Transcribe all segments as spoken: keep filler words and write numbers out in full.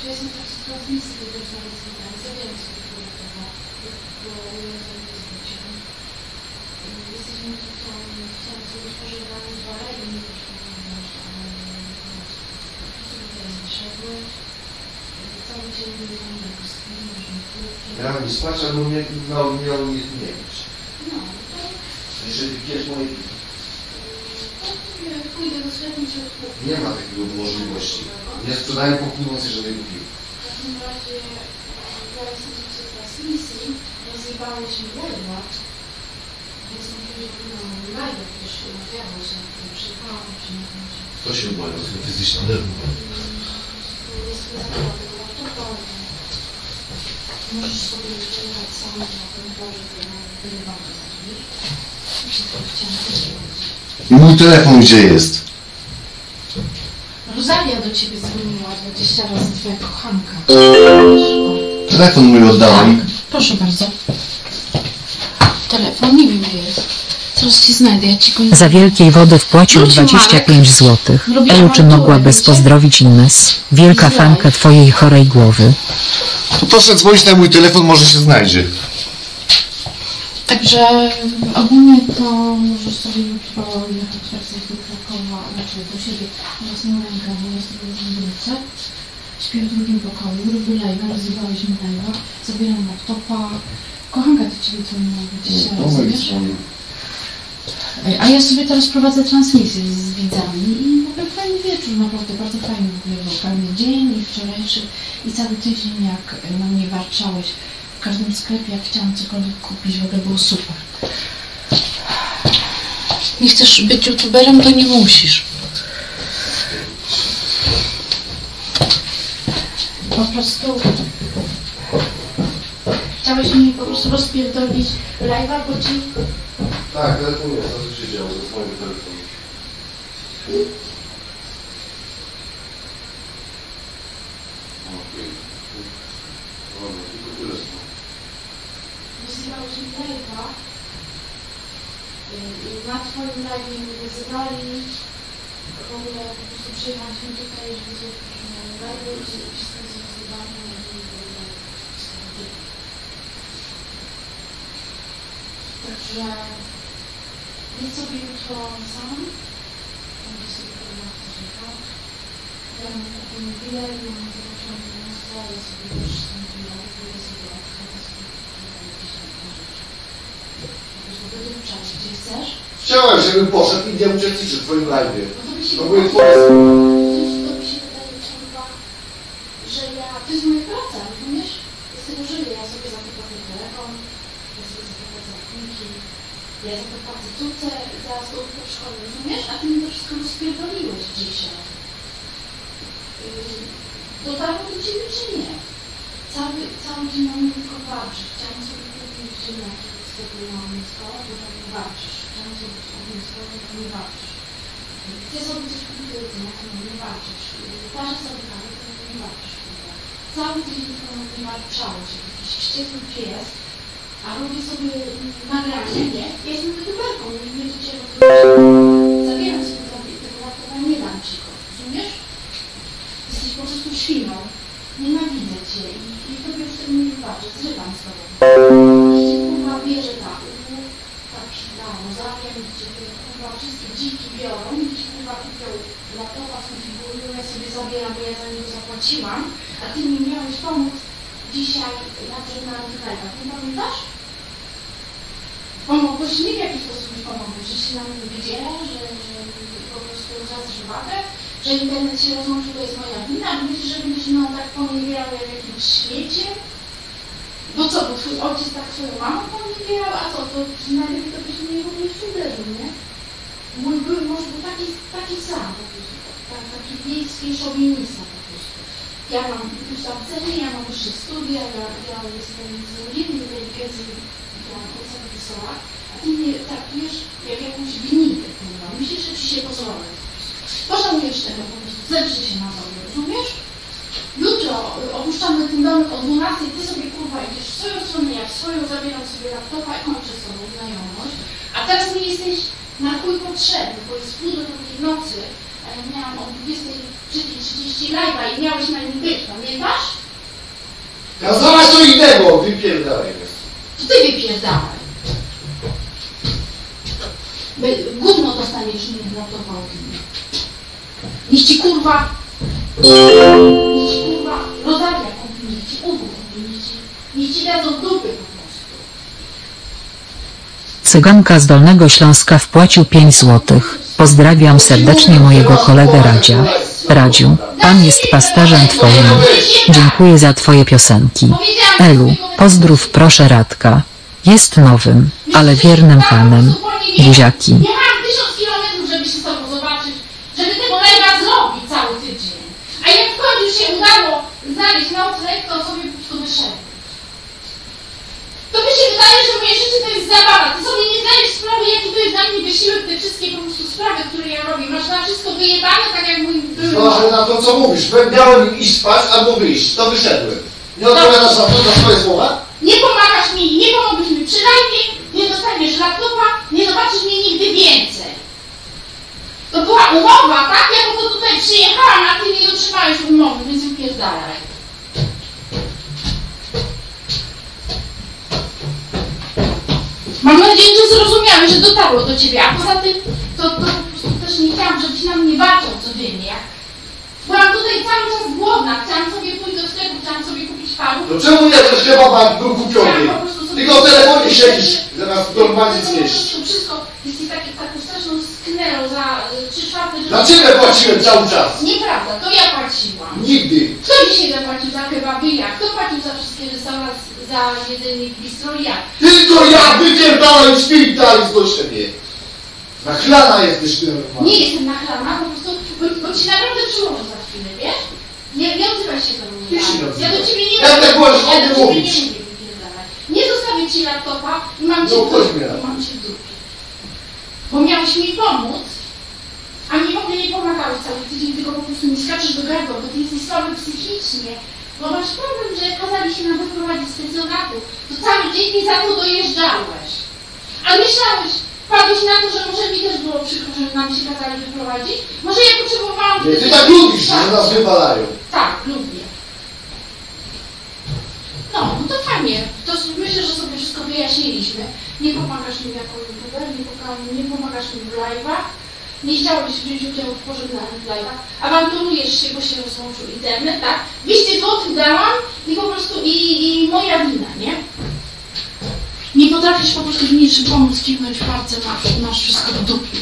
ja jestem w trakcie transmisji, to już nawet zbierać, zabieram sobie tego tego, bo ja to nie zwróciłam. Jesteśmy tutaj, chciałam sobie spożywamy dwa lejki, nie też powiem, że ale sobie teraz wyszedły. Cały dzień nie mam na pustki, możemy kurki. Ja mam nie spać, albo mnie miał nie mieć. No, to... Jeżeli pijesz moje piwo. Pójdę do sklepu i sobie kupię. Nie ma takiej możliwości. Nie sprzedają po północy żadnego piwa. W takim razie, teraz jesteście w transmisji, rozjebałyśmy live'a. Więc mówię, że no, live'a też się umawiało, że przyjechałam, przyjechałam. To się umawia, tylko ty jesteś na nerwu. Jest zabrała tego laptopa. Możesz sobie wyjechać sam na tym porze, to wyrywam to za drzwi. Chciałam też robić. I mój telefon gdzie jest? Rosalia do ciebie dzwoniła dwadzieścia razy, twoja kochanka. Telefon mój oddałem. Tak, proszę bardzo. Telefon, nie wiem gdzie jest. Zaraz ci znajdę, ja ci go nie... Za wielkiej wody wpłacił dwadzieścia pięć złotych. Elu, czy mogłabyś pozdrowić Ines? Wielka fanka twojej chorej głowy. To proszę dzwonić na mój telefon, może się znajdzie. Także ogólnie to możesz sobie jutro jechać wersję do Krakowa, znaczy do siebie własną rękę, bo ja sobie już wrócę. Śpię w drugim pokoju, robię live'a, rozjebaliśmy live'a, zabieram laptopa. Kochanka do ciebie dzwoniła dwadzieścia razy, wiesz? A ja sobie teraz prowadzę transmisję z widzami i w ogóle fajny wieczór, naprawdę bardzo fajny w ogóle był. Fajny dzień i wczorajszy i cały tydzień jak na mnie warczałeś. W każdym sklepie, jak chciałam cokolwiek kupić, w ogóle było super. Nie chcesz być youtuberem, to nie musisz. Po prostu... Chciałeś mi po prostu rozpierdolić live'a, bo ci... Tak, telefon jest, a co się działo ze swoim telefonem? Okej. Dobra, tylko tyle są. Wyzywałeś mi live'a. Na twoim live'ie mnie wyzywali. W ogóle po prostu przyjechaliśmy tutaj, żeby zrobić live'y i wszystko jest wyzywane. Także jedz sobie jutro sam. Będę sobie pewnie chcesz jechać. Ja mam taki bilet, mam zobaczyłam miasto, ja sobie już z tym bilet, pójdę sobie odchodzę sobie gdzieś na tą rzecz. Jakoś do tego czasu, gdzie chcesz? Chciałem, żebym poszedł i nie uczestniczył w twoim live'ie. No to mi się No bo jest twoje... to mi się wydaje, kurwa, że ja... To jest moja praca, rozumiesz? Z tego żyję, ja sobie za to płacę telefon, ja sobie za to płacę rachunki, ja za to płacę córce za stołówkę w szkole, rozumiesz? A ty mi to wszystko rozpierdoliłeś dzisiaj. Dotarło do ciebie czy nie? Cały, cały dzień mam tylko walczyć. Chciałam sobie kupić ziemniaki z tego ognisko, bo tak nie walczysz. Chciałam sobie ognisko, bo tak nie walczysz. Chcę sobie coś kupić do jedzenia, to nie walczysz. Parzę sobie kawę, to nie walczysz. Cały dzień tylko nie walczałeś. Jakiś wściekły pies, a robię sobie nagranie, nie? Ja jestem youtuberką, nie wiem do ciebie, zabieram sobie tego laptopa, nie dam ci go. Rozumiesz? Jesteś po prostu świną. Nienawidzę cię i, i tobie już tego nie wybaczę. Zrywam z tobą. Jeśli kurwa bierze ta uwu, ta psina, Rosalia, gdzie te kurwa wszystkie dziki biorą, gdzieś kurwa kupią laptopa, skonfigurują, ja sobie zabieram, bo ja za niego zapłaciłam, a ty mi miałeś pomóc dzisiaj na żurnalnych live'ach. Nie pamiętasz? Pomogłeś mi w jaki sposób mi pomogłeś? Że się na mnie wydziela, że, że po prostu zwracasz uwagę? Że internet się rozłączył, to jest moja wina, a myślisz, że będziesz mną tak poniewierał jak w jakimś świecie? No co, bo twój ojciec tak swoją mamą poniewierał, a co, to najlepiej to byś mnie również uderzył, nie? Mój były mąż był taki, taki sam po prostu, tak, taki wiejski szowinista po prostu. Ja mam wykształcenie, ja mam wyższe studia, ja, ja jestem z rodzinnej inteligencji, ja mam od wysoko, a ty mnie traktujesz jak jakąś winitę, kurwa. Myślisz, że ci się pozwolę. Pożałujesz tego po prostu, zemszczę się na tobie, rozumiesz? Jutro opuszczamy ten domek o dwunastej, ty sobie kurwa idziesz w swoją stronę, ja w swoją, zabieram sobie laptopa i kończę z tobą znajomość. A teraz mi jesteś na chuj potrzebny, bo jest pół do drugiej nocy, a ja miałam o dwudziestej trzeciej trzydzieści live'a i miałeś na nim być, pamiętasz? Kazałaś co innego, wypierdalaj jest. To ty wypierdałaj. By- Gówno dostaniesz mnie na to wałki. Niech ci kurwa... Niech ci kurwa Rodalia kupi, niech ci Uwu kupi, niech ci... Niech ci dadzą dupy po prostu. Cyganka z Dolnego Śląska wpłacił pięć złotych. Pozdrawiam serdecznie mojego kolegę Radzia. Radziu, pan jest pasterzem twoim. Dziękuję za twoje piosenki. Elu, pozdrów proszę Radka. Jest nowym, ale wiernym fanem. Buziaki. Jechałam tysiąc kilometrów, żeby się z tobą zobaczyć, żeby tego live'a zrobić cały tydzień. A jak w końcu się udało znaleźć nocleg, to sobie po prostu wyszedłem. To mi się wydaje, że moje życie to jest zabawa. Ty sobie nie zdajesz sprawy, jaki to jest dla mnie wysiłek, te wszystkie po prostu sprawy, które ja robię. Masz na wszystko wyjebane, tak jak mój były. Zważę na to, co mówisz. Miałem iść spać albo wyjść. To wyszedłem. Nie odpowiadasz na to, na swoje słowa? Nie pomagasz mi, nie pomogłeś mi przy live'ie, nie dostaniesz laptopa, nie zobaczysz mnie nigdy więcej. To była umowa, tak? Ja po to tutaj przyjechałam, a ty nie dotrzymałeś umowy, więc wypierdalaj. Mam nadzieję, że zrozumiałeś, że dotarło do ciebie, a poza tym to, to po prostu też nie chciałam, żebyś na mnie walczył codziennie. Byłam tutaj cały czas głodna, chciałam sobie pójść do sklepu, chciałam sobie kupić paru. No czemu nie chcesz kebaba, jak był kupiony? Tylko w telefonie siedzisz, zamiast normalnie zjeść. To wszystko, jesteś taki, taką straszną sknerą za trzy czwarte... Dla ciebie płaciłem cały czas. Nieprawda, to ja płaciłam. Nigdy. Kto dzisiaj zapłacił za kebaby ja? Kto płacił za wszystkie restauracje, za jedzenie w bistro ja? Tylko ja wypierdalaj i śpij dalej z do siebie. Nachlana jesteś ty normalnie. Nie jestem nachlana, po prostu, bo, bo ci naprawdę przyłożę za chwilę, wiesz? Nie, nie odzywaj się do mnie. Ty się nie Ja odzywaj. do ciebie nie Jak mówię. tak możesz o Ja tym do ciebie mówić? nie mówię, wypierdalaj. Nie zostawię ci laptopa i mam cię No, w chodź dupie. mnie. I mam cię w dupie. Bo miałeś mi pomóc, a mi w ogóle nie pomagałeś cały tydzień, tylko po prostu mi skaczesz do gardła, bo ty jesteś słaby psychicznie. Bo masz problem, że kazali się nam wyprowadzić z pensjonatu. To cały dzień mi za to dojeżdżałeś. A myślałeś, padłeś na to, że może mi też było przykro, że nam się kazali wyprowadzić? Może ja potrzebowałam... Nie, ty tak lubisz, że nas wywalają. Tak, lubię. No, no to fajnie. To myślę, że sobie wszystko wyjaśniliśmy. Nie pomagasz mi jako youtuber, nie, poka- nie pomagasz mi w live'ach. Nie chciałbyś wziąć udziału w pożegnalnych live'ach. Awanturujesz się, bo się rozłączył internet, tak? dwieście złotych dałam i po prostu i, i moja wina, nie? Nie potrafisz po prostu w niczym pomóc, kiwnąć w palce, masz, masz wszystko w dupie.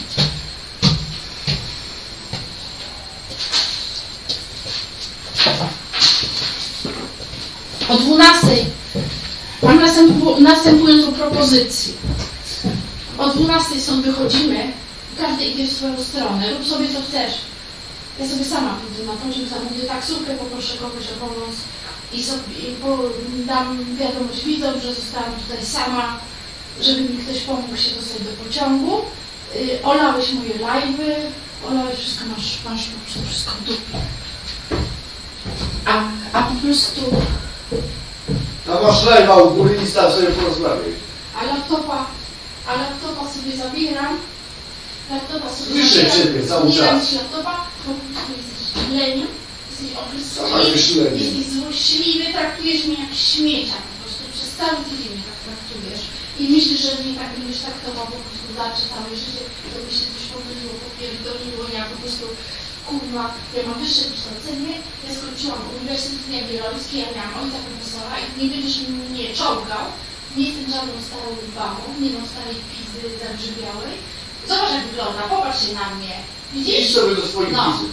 O dwunastej mam następu, następującą propozycję. O dwunastej stąd wychodzimy, każdy idzie w swoją stronę, rób sobie co chcesz. Ja sobie sama pójdę na poziom, zamówię taksówkę, poproszę kogoś o pomoc i, sobie, i po, dam wiadomość widzom, że zostałam tutaj sama, żeby mi ktoś pomógł się dostać do pociągu. Yy, olałeś moje live'y, olałeś wszystko, masz, masz po prostu wszystko w dupie. A, a po prostu... Tam masz live'a u góry i staw sobie porozmawiaj. A laptopa, a laptopa sobie zabieram. Laptopa sobie Słyszę zabieram. ciebie cały Zabieram czas. ci laptopa, bo po prostu jesteś leniem, jesteś Sama opryskliwy, wyszylenie. jesteś złośliwy, traktujesz mnie jak śmiecia po prostu. Przez cały tydzień mnie tak traktujesz. I myślisz, że mnie tak będziesz traktował po prostu dalsze całe życie, to mi się coś pomyliło, popierdoliło, ja po prostu kurwa, ja mam wyższe wykształcenie, ja skończyłam Uniwersytet Jagielloński, ja miałam ojca profesora i nie będziesz mnie czołgał. Nie jestem żadną starą babą, nie mam starej pizzy zagrzybiałej. Zobacz jak wygląda, popatrz się na mnie. Widzisz? Idź sobie do swoich No. widzów.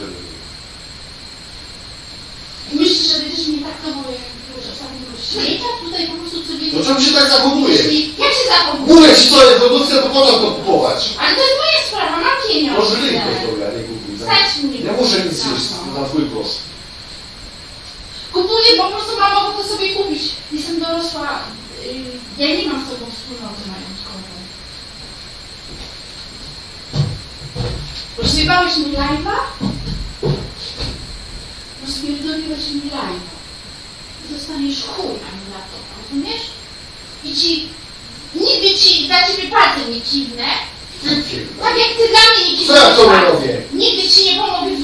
I myślisz, że będziesz mnie traktował jak jakiegoś ostatniego śmiecia? Tutaj po prostu codziennie... No czemu się tak zachowujesz? Jak się zachowujesz? Mówię ci, co jest produkcja, to po co to kupować? Ale to jest moja sprawa, mam pieniądze. Możliwość, dobra, nie kupuj. Stać mnie. Nie muszę nic jeść na twój koszt. Kupuję, po prostu mam ochotę sobie kupić. Jestem dorosła, yy, ja nie mam z tobą wspólnoty majątkową. Rozjebałeś mi live'a? Rozpierdoliłeś mi live'a. I dostaniesz chuj, a nie laptopa, rozumiesz? I ci, nigdy ci, dla ciebie palce nie kiwnę. Tak jak ty dla mnie nie Co ja kiwnąłeś to palce. robię? Nigdy ci nie pomogę w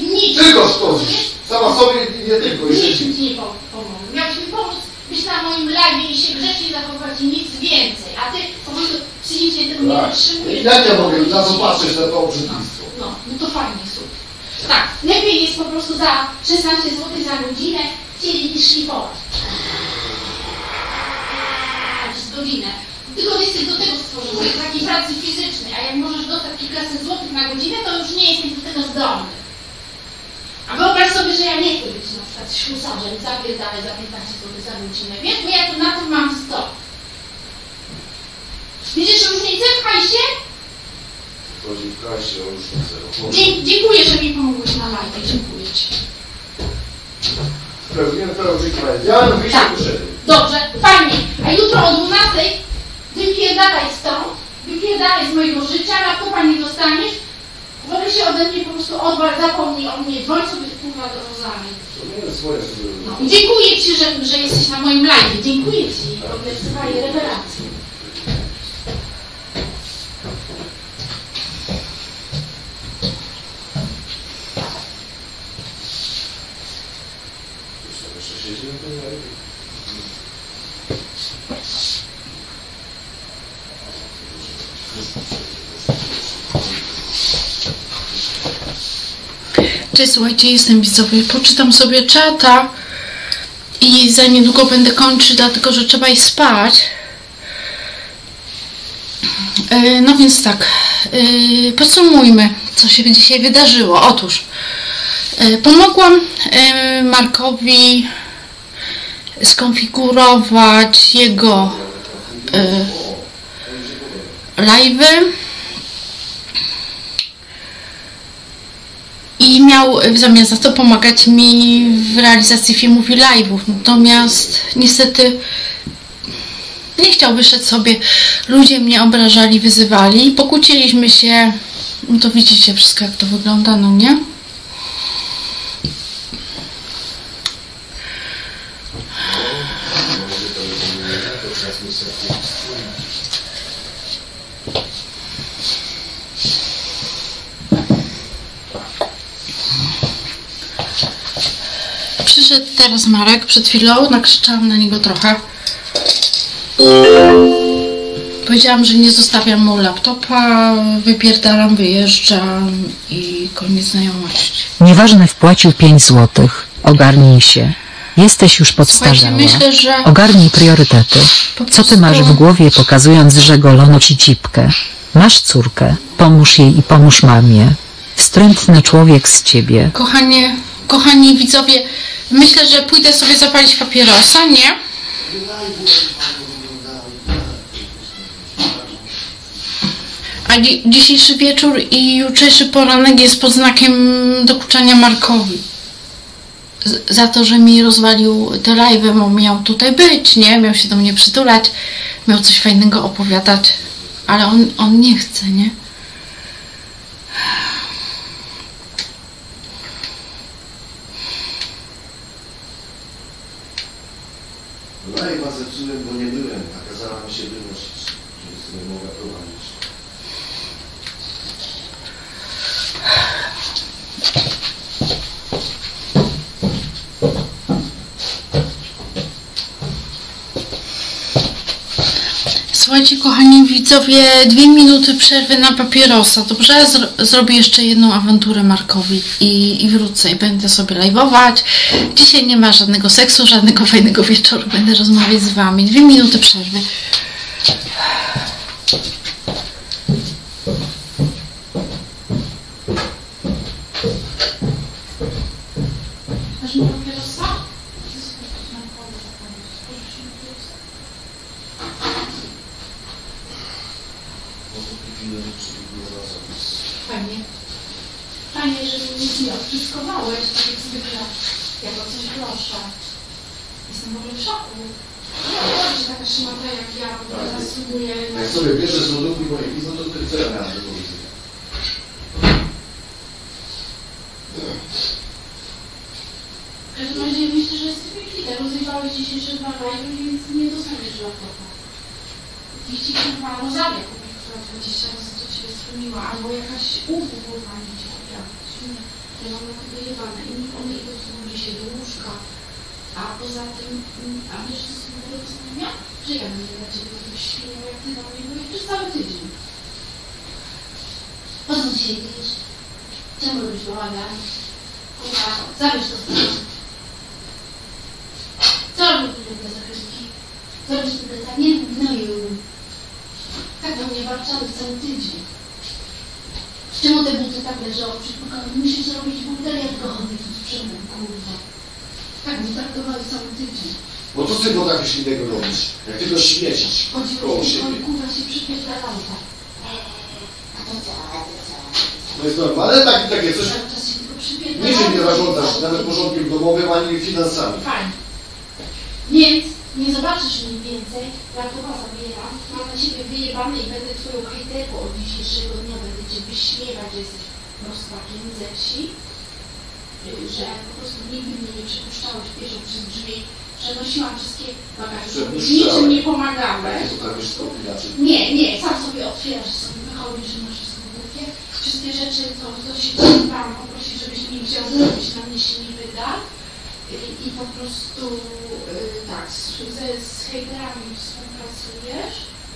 tylko szkodzisz. Sama sobie i nie tylko. Nic Jeszcze mi nie pom- pomoże. Miałeś mi pomóc być na moim live i się grzecznie zachować i nic więcej. A ty po prostu psychicznie tego nie tak. wytrzymujesz. Jak ja mogę na to patrzeć, na to obrzydlistwo? No, no to fajnie, super. Tak, lepiej jest po prostu za szesnaście złotych za godzinę chcieli niż szlifować. Przez godzinę. Tylko ty jesteś do tego stworzony, do takiej pracy fizycznej, a jak możesz dostać kilkaset złotych na godzinę, to już nie jesteś do tego zdolny. A wyobraź sobie, że ja nie chcę być na przykład ślusarzem, zapierdalać za piętnaście złotych za godzinę, wiesz, bo ja to na to mam sto. Widzisz różnicę w hajsie? Chodzi w kasie o różnicę. Dzie- dziękuję, że mi pomogłeś na live, dziękuję ci. Pewnie, pewnie, ja bym wyjść Tak. do siebie. Dobrze, fajnie. A jutro o dwunastej wypierdalaj stąd, wypierdalaj z mojego życia, laptopa nie dostaniesz, w ogóle się ode mnie po prostu odwal, zapomnij o mnie, dzwoń sobie kurwa do Rozami. To nie jest swoje sobie. No. Dziękuję ci, że, że jesteś na moim live. Dziękuję ci. Robię swoje rewelacje. Jeszcze siedzimy, to nie. Cześć, słuchajcie, jestem widzowie. Poczytam sobie czata i za niedługo będę kończyć, dlatego że trzeba iść spać. Yy, no więc tak, yy, podsumujmy, co się dzisiaj wydarzyło. Otóż yy, pomogłam yy, Markowi skonfigurować jego yy, live'y. I miał w zamian za to pomagać mi w realizacji filmów i live'ów. Natomiast niestety nie chciał, wyszedł sobie. Ludzie mnie obrażali, wyzywali. Pokłóciliśmy się. No to widzicie wszystko, jak to wygląda, no nie? Przyszedł teraz Marek, przed chwilą nakrzyczałam na niego trochę. Powiedziałam, że nie zostawiam mu laptopa, wypierdalam, wyjeżdżam i koniec znajomości. Nieważne, wpłacił pięć złotych. Ogarnij się. Jesteś już podstarzała. Myślę, że Ogarnij priorytety. Co ty masz w głowie, pokazując, że golono ci cipkę? Masz córkę. Pomóż jej i pomóż mamie. Wstrętny człowiek z ciebie. Kochanie, kochani widzowie, myślę, że pójdę sobie zapalić papierosa, nie? A dzi dzisiejszy wieczór i jutrzejszy poranek jest pod znakiem dokuczania Markowi. Z za to, że mi rozwalił te live'y, bo miał tutaj być, nie? Miał się do mnie przytulać, miał coś fajnego opowiadać, ale on, on nie chce, nie? Live'a zepsułem, bo nie byłem, a kazała mi się wynosić, żeby sobie mogła prowadzić. Słuchajcie, kochani widzowie, dwie minuty przerwy na papierosa, dobrze? Zro zrobię jeszcze jedną awanturę Markowi i, i wrócę i będę sobie live'ować. Dzisiaj nie ma żadnego seksu, żadnego fajnego wieczoru, będę rozmawiać z wami. Dwie minuty przerwy. Masz mi papierosa? Fajnie. Fajnie, że mnie nie odpiskowałeś, tak jak zwykle, jako coś proszę. Jestem w ogóle w szoku. Nie że taka szmata jak ja, bo teraz spróbuję... Jak sobie bierzesz z lodówki moje pismo, to tylko co ja miałem do powiedzenia. W każdym razie myślę, że jest kwita. Rozrywałeś dzisiejsze dwa live'y, więc nie dostaniesz laptopa. Jeśli ci kurwa Rozawia kupi, która dwadzieścia razy do ciebie spełniła, albo jakaś ufu kurwa nie cię Ja mam na to wyjebane i one po prostu budzi się do łóżka. A poza tym, a wiesz, co sobie tego zastanawiam? Że ja będę dla ciebie takim świnią, jak ty do mnie byłeś przez cały tydzień. Po co ty się jedziesz? Czemu robisz bałagan? Kurwa, zabierz to stąd. Co robisz tu te zakrytki? Co robisz tu plecak? Nie, no i tak do mnie warczały cały tydzień. Czemu te buty tak leżały przed pokojem? Musisz zrobić butelę, jak go chodzi tu sprzętem, kurwa. Tak mnie traktowały cały tydzień. Bo to ty potrafisz innego robić. Jak tylko śmiecić koło Chodziło, że siebie. on kurwa się przypierdalał tak. To jest normalne, tak, takie coś. Cały czas się tylko przypierdalał. Nie, że nie zarządzasz nawet porządkiem domowym, ani finansami. Fajnie. Więc nie zobaczysz mniej więcej, jak to zabieram, mam na siebie wyjebane i będę twoją hejterką od dzisiejszego dnia, będę cię wyśmiewać, że jesteś prostakiem ze wsi, że po prostu nigdy mnie nie przepuszczałeś pieszo przez drzwi, przenosiłam wszystkie bagaże, niczym nie pomagałem. To trafisz to inaczej. Nie, nie, sam sobie otwierasz, sobie wychodzisz, że masz wszystko w głowie. Wszystkie rzeczy, to, to się trzymałam, poprosić, żebyś mi wziął zrobić, na mnie się nie wyda. I, i po prostu yy, tak, z, ze, z hejterami współpracujesz.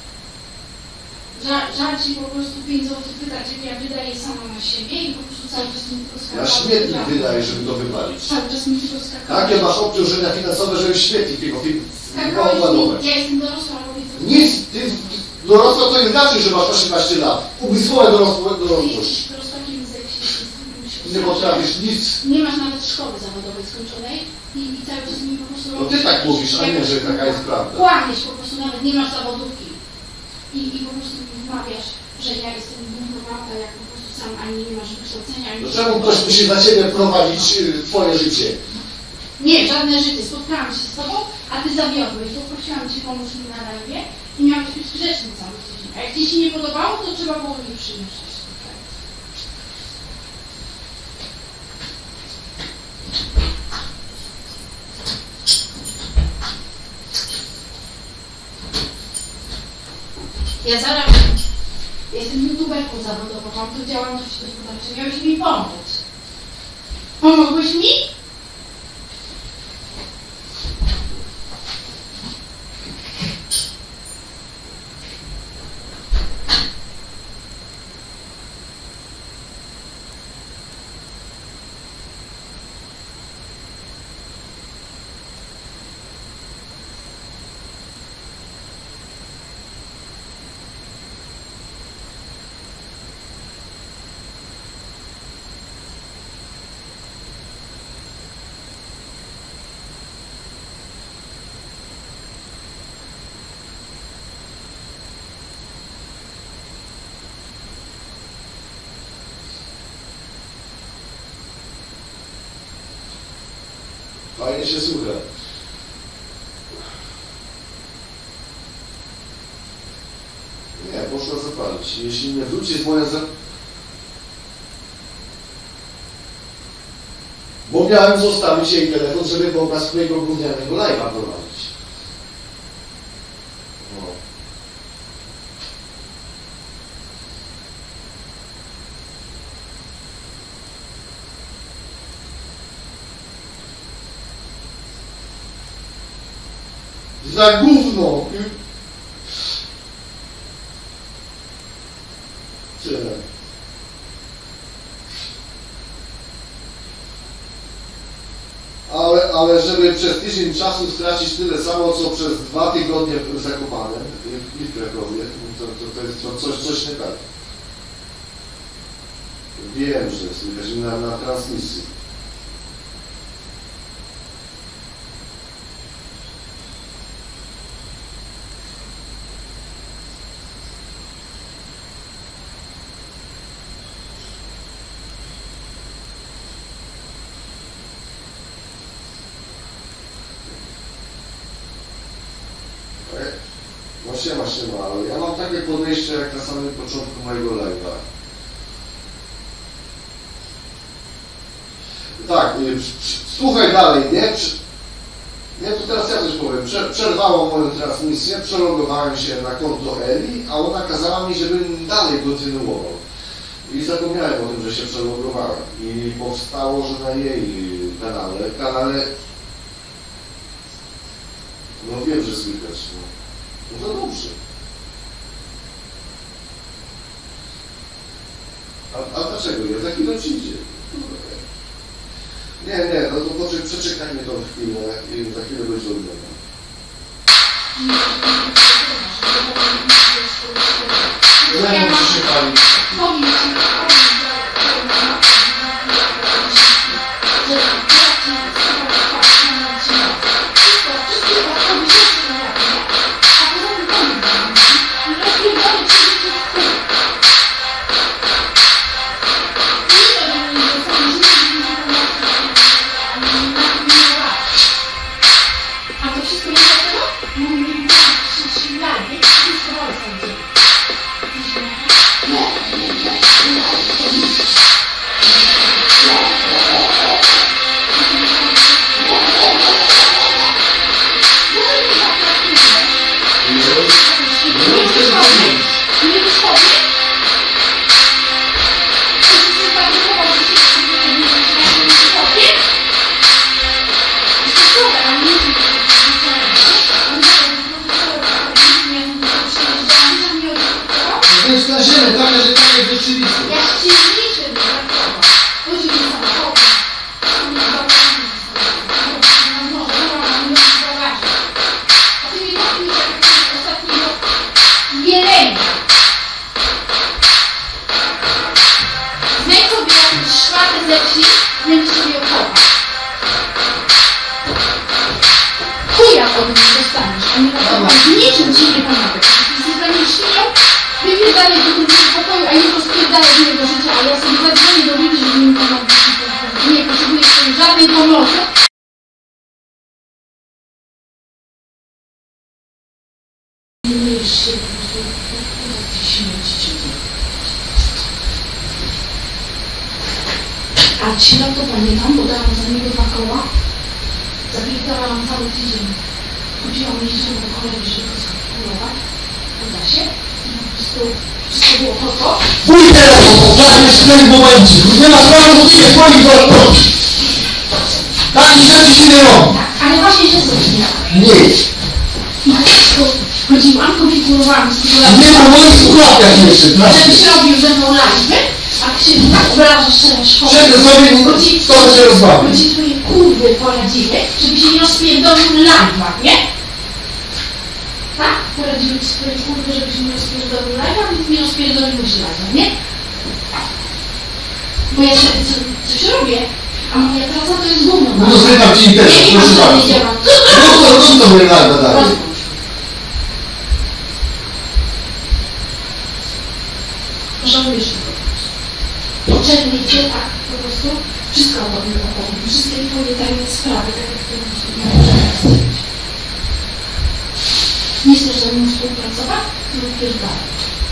Żal, żal ci po prostu pięć złotych wydać, jak ja wydaję sama na siebie i po prostu cały czas mi tylko skakało. Na śmietnik wydaje, żeby to wypalić. Cały czas mi tylko skakało. Takie masz obciążenia finansowe, żeby śmietnik tego Skakałeś opłanować. mi, ja jestem dorosła, robię to. Nic, ty dorosła to inaczej, że masz osiemnaście lat. Umysłowe dorosłe Ty dorosłość. jesteś prostakiem ze wsi, jesteś drugim się Nie potrafisz nic. Nie masz nawet szkoły zawodowej skończonej i, i cały czas mi po prostu... No ty tak mówisz, a nie, że taka jest prawda. Kłamiesz po prostu, nawet nie masz zawodówki. I, i po prostu mi wmawiasz, że ja jestem gówno warta, jak po prostu sam ani nie masz wykształcenia, ani... To czemu ktoś musi za ciebie prowadzić y, twoje życie? Nie, żadne życie. Spotkałam się z tobą, a ty zawiodłeś. Poprosiłam cię, pomóż mi na live i miałeś być grzeczny cały tydzień. A jak ci się nie podobało, to trzeba było mnie przymieszać. Ja zarabiam. Jestem youtuberką zawodową, mam tu działalność gospodarczą. Miałeś mi pomóc. Pomogłeś mi? Fajnie się słucha. Nie, poszła zapalić. Jeśli nie wróci z moja za... Bo miałem zostawić jej telefon, żeby mogła swojego gównianego live'a prowadzić. No. Za gówno! Tyle. Ale, ale żeby przez tydzień czasu stracić tyle samo, co przez dwa tygodnie zakopane i w Krakowie, to, to, to jest coś, coś nie tak. Wiem, że słychać na, na transmisji. No siema, siema, ale ja mam takie podejście jak na samym początku mojego live'a. Tak, nie, słuchaj dalej, nie? Nie, to teraz ja coś powiem. Prze przerwało moją transmisję, przelogowałem się na konto Eli, a ona kazała mi, żebym dalej kontynuował. I zapomniałem o tym, że się przelogowałem. I powstało, że na jej kanale, kanale, no wiem, że słychać, no, no to dobrze. A, a dlaczego nie? Za chwilę przyjdzie. Nie, nie, no to poczek, przeczekajmy tą chwilę i za chwilę będzie odmiana. Ja mam przeczekali. A ci lata pamiętam, bo dałam za niego dwa koła, zapierdalałam cały tydzień. Chodziłam jeździłam do kolegi, żeby go skalkulować, uda się, i po prostu wszystko było koko. Mój telefon, żadnych w tym momencie, nie ma sprawy, bo ty jest moich wartości. Takich rzeczy się nie robi. Tak, ale właśnie się zrobiła. Nie. I po prostu chodziłam, konfigurowałam z tego Nie po moich słuchawkach jeszcze, żebyś robił ze mną live, a Krzysiu obrażasz teraz szkołę. Przecież sobie bo ci, to się rozbawi. bo ci twoje kurwy poradziły, żeby się nie rozpierdolił live'a, nie? Tak? Poradziły ci swoje kurwy, żeby się nie rozpierdolił live'a, więc nie rozpierdoliłeś live'a, nie? Bo ja się co, coś robię, a moja praca to jest gówno. No to zrywam ci interes, Ja nie proszę mam bardzo. nie działam. No to, no to sobie nada dalej. Żałujesz tego po prostu. Poczerniecie, tak, po prostu wszystko o tobie opowiem. Wszystkie twoje tajne sprawy, tak jak ty po prostu nie możesz. Nie chcesz ze mną współpracować? To wypierdalaj.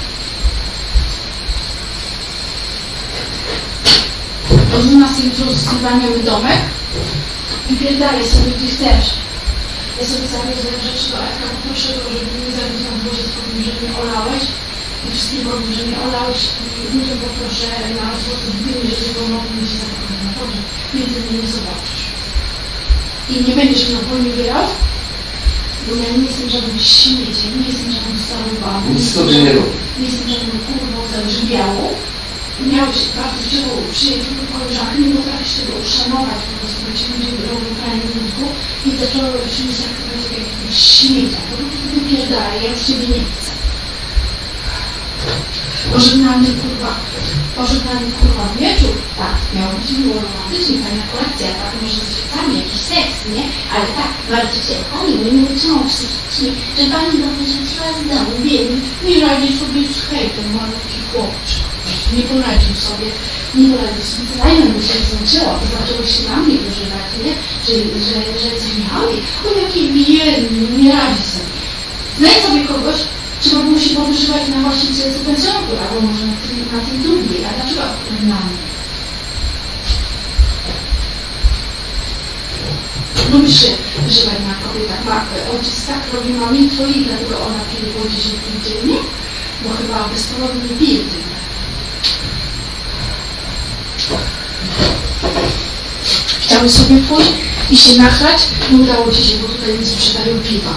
O dwunastej jutro zwalniamy domek i pierdalaj sobie gdzie chcesz. Ja sobie zawiozę rzeczy do Eka, poproszę go, żeby mnie zawiózł na dworze, powiem, że mnie olałeś. I wszystkim powiem, że mnie olałeś i ludziom poproszę na rozwój w gminie, że tego mogą mieć zakochane. Naprawdę, więcej mnie nie zobaczysz. I nie będziesz mnie poniewierał, bo ja nie jestem żadnym śmieciem, nie jestem żadnym starą babą. Nic sobie nie robi. Nie jestem żadną kurwą zagrzybiałą. Miałeś bardzo czego przyjść do koleżanki, nie potrafisz tego uszanować po prostu, bo ci ludzie robią kranie w rynku i zacząłeś się traktować jak jakiegoś śmiecia. Po prostu wypierdalaj, ja już ciebie nie chcę. Pożegnalny kurwa, pożegnalny kurwa wieczór, tak, miał być miło romantycznie, fajna kolacja, tak, może z dziewczynami, jakiś seks, nie? Ale tak, bardzo się pani, nie wyciągnął psychicznie, że pani dobrze rzuciła z domu, wiem, nie radzi sobie z hejtem, malutki chłopczyk. Nie poradził sobie, nie poradził sobie, zanim by się złączyło, to zaczęło się na mnie wyżywać, nie? Że, że, że coś miały, o jaki biedny, nie radzi sobie. Znajdź sobie kogoś, trzeba było się powyżywać na właścicielce pensjonatu, albo może na tym, na tym drugiej, a dlaczego akurat na mnie? Lubisz się wyżywać na kobietach, ma ojciec tak robi mamie twojej, dlatego ona pije po dziesięć dziennie, bo chyba bezpowodnie nie pije tyle. Chciałeś sobie pójść i się nachlać, nie udało ci się, bo tutaj nie sprzedają piwa.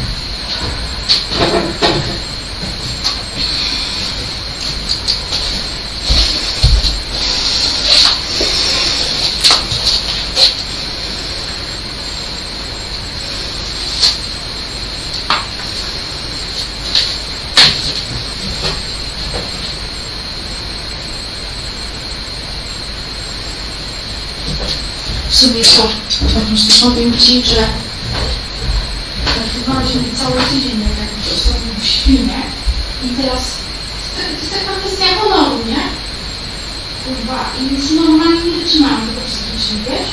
W sumie to po prostu powiem ci, że traktowałeś mnie cały tydzień jak jakąś osobną świnię i teraz to jest taka kwestia honoru, nie? Kurwa, i już normalnie nie wytrzymałam tego psychicznie, wiesz?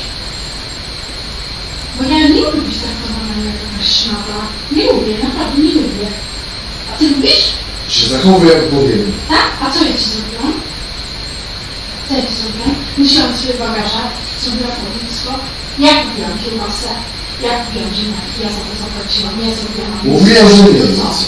Bo ja nie lubię być traktowana jak jakaś szmata. Nie lubię, naprawdę nie lubię. A ty lubisz? Się zachowuję jak powiem. Tak? A co ja ci zrobiłam? Co ja ci zrobiłam? Myślałam sobie w bagażach, zrobiłam ognisko. Ja kupiłam kiełbasę, ja kupiłam ziemniaki, ja za to zapłaciłam, ja zrobiłam... Mówiłem, że nie co? co.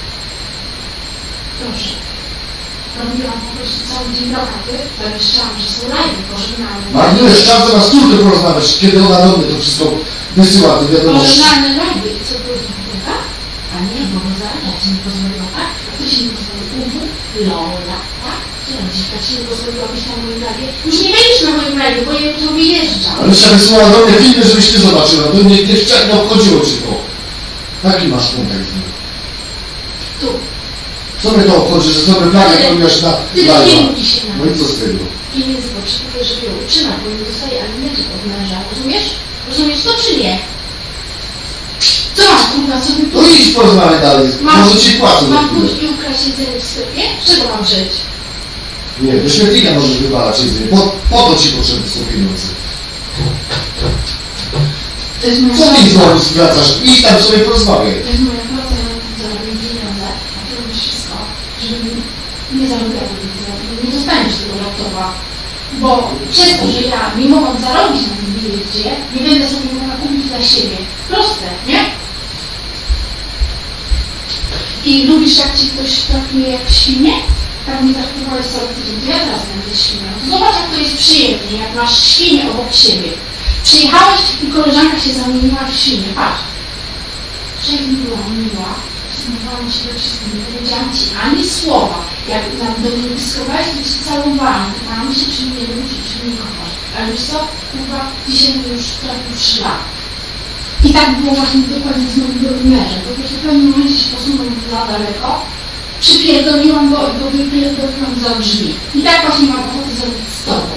Proszę. Robiłam po prostu cały dzień lokaty, zawieszczałam, że są live pożegnalne. Marnujesz czas, zamiast tu tylko rozmawiać, kiedy ona do mnie to wszystko wysyła, to wiadomo. Pożegnalne live i co było to, tak? A nie, bo ja ci nie pozwoliła, tak? A ty się nie pozwolił, uwu, Lola, tak? Dzika ci nie pozwoliła być na moim live. Już nie będziesz na moim live, bo ja jutro wyjeżdżam. Ale jeszcze wysyłała do mnie filmy, żebyś ty zobaczyła. To mnie nie, nie obchodziło cię to. Taki masz kontakt z nim. Tu. Co mnie to obchodzi, że sobie plagę robiłaś na Tyle live'a? nie mówi się na No i co z tego? pieniędzy potrzebuję, żeby ją utrzymać, bo nie dostaje alimentów od męża. Rozumiesz? Rozumiesz to czy nie? Co masz kurwa sobie No idź porozmawiaj dalej. Może ci płacą za Mam chwilę. pójść i ukraść jedzenie w sklepie? Z czego mam żyć? Nie, do śmietnika możesz wywalać jedzenie. Po, po to ci potrzebne są pieniądze. To jest moja Co mi praca. znowu zwracasz? Idź tam sobie porozmawiaj. To jest moja praca, ja na tym zarabiam pieniądze, a ty robisz wszystko, żeby nie zarabiało pieniędzy. Nie dostaniesz tego laptopa. Bo przez to, że ja nie mogłam zarobić na tym bilecie, nie będę sobie mogła kupić dla siebie. Proste, nie? I lubisz, jak ci ktoś traktuje jak świnię? Tak mnie traktowałeś cały tydzień, to ja teraz będę świnią. Zobacz, jak to jest przyjemnie, jak masz świnię obok siebie. Przyjechałeś i koleżanka się zamieniła w świnię. Patrz. Wczoraj mi była miła, zmowałam się we wszystkim, nie powiedziałam ci ani słowa. Jak do mnie piskowałeś, to cię całowałam. Pytałam się, czy mnie lubisz, czy mnie kochasz. Ale wiesz co? Chyba dzisiaj mnie już trafił w szlak. I tak było właśnie dokładnie z moim drugim mężem. Po prostu w pewnym momencie się posunął za daleko. Przypierdoliłam go i go wypierdoliłam za drzwi. I tak właśnie mam ochotę zrobić z tobą.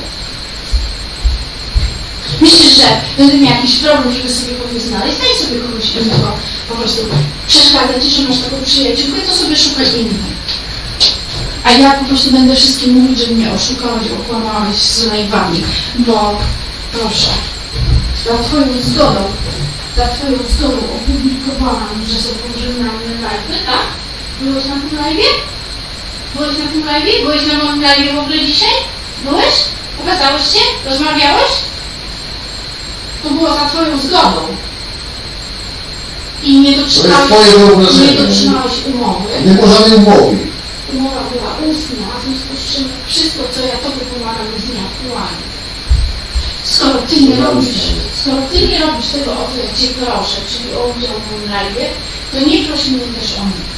Myślisz, że będę miał jakiś problem, żeby sobie kogoś znaleźć? Daj sobie kogoś innego. Po prostu przeszkadza ci, że masz taką przyjaciółkę, to sobie szukaj innej. A ja po prostu będę wszystkim mówić, że mnie oszukałaś, okłamałeś z live'ami. Bo proszę, za twoją zgodą, za twoją zgodą opublikowałam, że są pożegnalne live'y, tak? Byłeś na tym live'ie? Byłeś na tym live'ie? Byłeś na moim live'ie w ogóle dzisiaj? Byłeś? Pokazałeś się? Rozmawiałeś? To było za twoją zgodą. I nie dotrzymałeś, To jest twoje wyobrażenie. nie dotrzymałeś umowy. Nie było żadnej umowy. Umowa była ustna, a w związku z czym wszystko, co ja tobie pomagam, jest nieaktualne. Skoro ty nie robisz, skoro ty nie robisz tego, o co ja cię proszę, czyli o udział w moim live'ie, to nie proś mnie też o nic.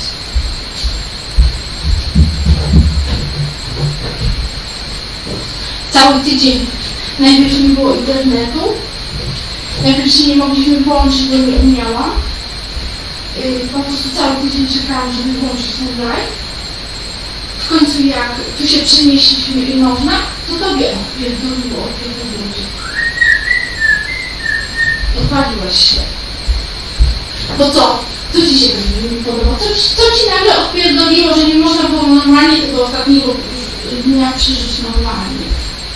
Cały tydzień najpierw nie było internetu, najpierw się nie mogliśmy połączyć, bo nie umiałam. Yy, po prostu cały tydzień czekałam, żeby włączyć ten live. W końcu jak tu się przenieśliśmy i można, to tobie odpierdoliło, odpierdoliło cię. Odpaliłaś się. Bo co? Co ci się nie podoba? Co, co ci nagle odpierdoliło, że nie można było normalnie tego ostatniego dnia przeżyć normalnie?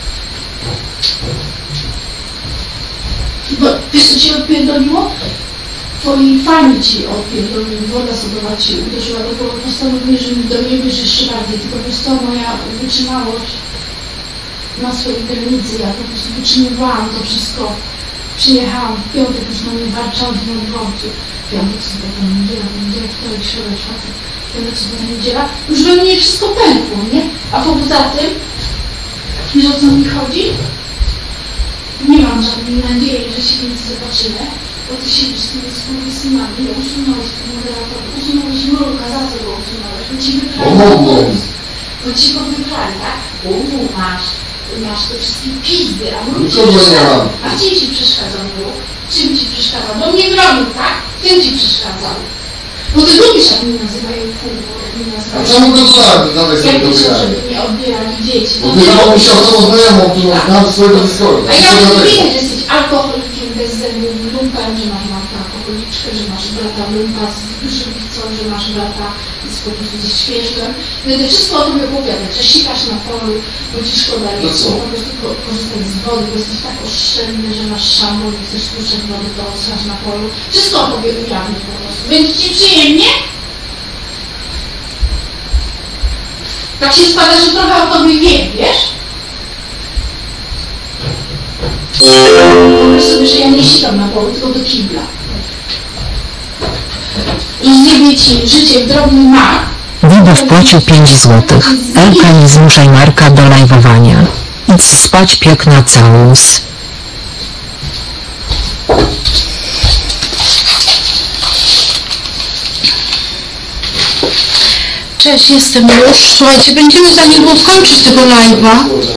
Bo wiesz, co ci odpierdoliło? Twoi fani ci odpierdolili, woda sodowa ci uderzyła do głowy, postanowiłeś, że mi dojebiesz jeszcze bardziej, tylko wiesz co, moja wytrzymałość ma swoje granice, ja po prostu wytrzymywałam to wszystko. Przyjechałam w piątek, już na mnie warczał na dworcu. Piątek, sobota, niedziela, niedziela, wtorek, środa, czwartek, piątek, sobota, niedziela. Już we mnie wszystko pękło, nie? A poza tym, wiesz o co mi chodzi? Nie mam żadnej nadziei, że się nic zobaczymy, bo ty siedzisz z tymi skurwysynami, usunąłeś tych moderatorów, usunąłeś Mrówka, za co go usunąłeś? Bo ci wybrali. Pomogłem. Bo ci go wybrali, tak? Uuu, masz, masz te wszystkie pizdy, a Mrówek Nikogo nie mam. A w czym ci przeszkadzał Mrówek? Czym ci przeszkadzał? Bo mnie bronił, tak? Tym ci przeszkadzał. Bo ty lubisz, jak mnie nazywają kurwą, jak mnie A nazywają... czemu go dodałem? Dawaj sobie Jak do myślał, wygrania. żeby mnie odbierali dzieci? Bo ty robisz się osobą znajomą, którą znam z swojego Discorda. A ja nie wiem, że jesteś alkoholikiem bez zębów, lumpem, że masz matkę alkoholiczkę, że masz brata lumpa z duszowicą, że masz brata z po prostu ze świeżdżem. Będę wszystko o tobie opowiadać, że sikasz na polu, bo ci szkoda No jest, co? po prostu ko- korzystać z wody, bo jesteś tak oszczędny, że masz szambon i chcesz puszczać wody, to odsrać na polu. Wszystko o tobie ujawnię po prostu. Będzie ci przyjemnie? Tak się składa, że trochę o tobie wiem, wiesz? Wyobraź sobie, że ja nie sikam na polu, tylko do kibla. I zjebie ci życie w drobny mak. Wido wpłacił pięć złotych. Elka, nie zmuszaj Marka do live'owania. Idź spać, piękna całus. Cześć, jestem już. Słuchajcie, będziemy za niedługo kończyć tego live'a.